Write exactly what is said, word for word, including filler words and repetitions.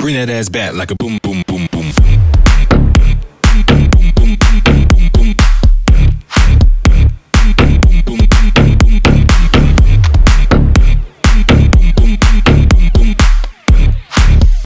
Bring that ass back like a boom, boom, boom, boom.